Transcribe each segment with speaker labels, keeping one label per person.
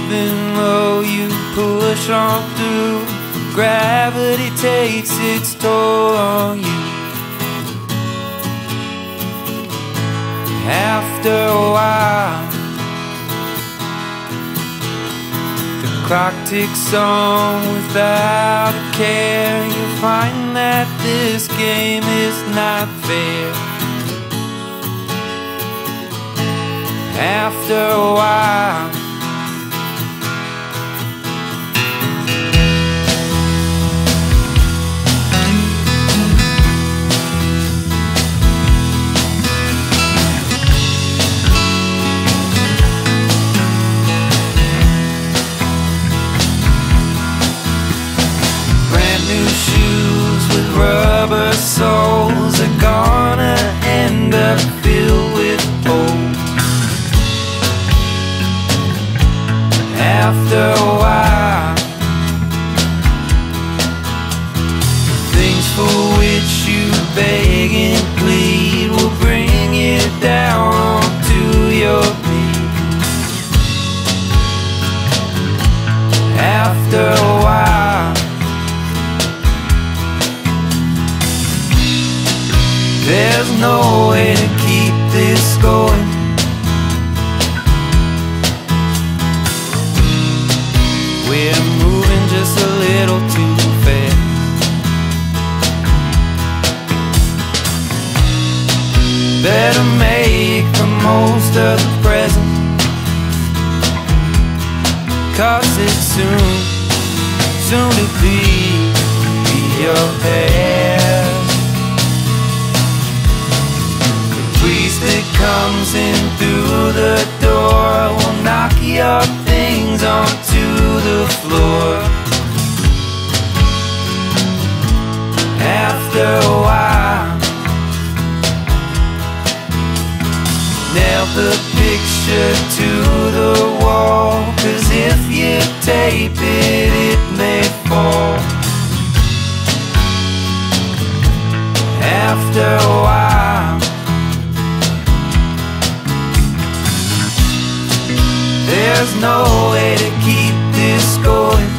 Speaker 1: even though you push on through, gravity takes its toll on you. After a while, the clock ticks on without a care. You'll find that this game is not fair. After a while, rubber soles are gonna end up filled with holes. After a while, things for which you beg and plead will bring you down to your knees. After a while, there's no way to keep this going. We're moving just a little too fast. Better make the most of the present, 'cause it's soon to be your past. That comes in through the door will knock your things onto the floor. After a while, nail the picture to the wall, 'cause if you tape it, it may fall. After a while, there's no way to keep this going.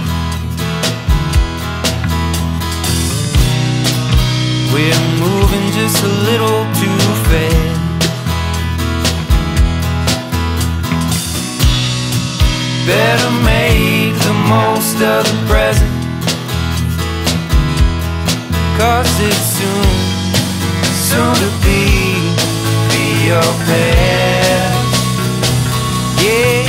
Speaker 1: We're moving just a little too fast. Better make the most of the present, 'cause it's soon to be your past. Yeah.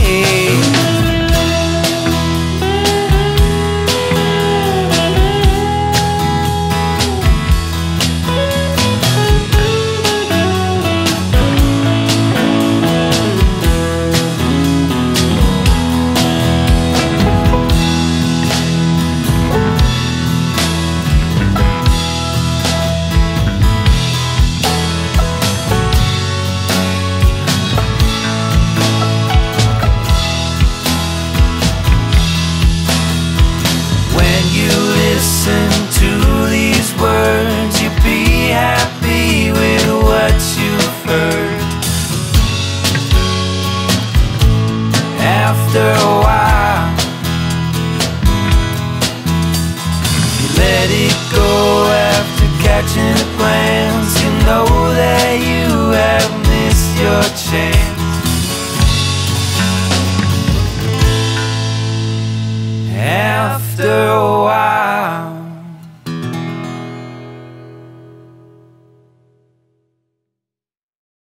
Speaker 1: After a while, you let it go after catching a glance. You know that you have missed your chance. After a while,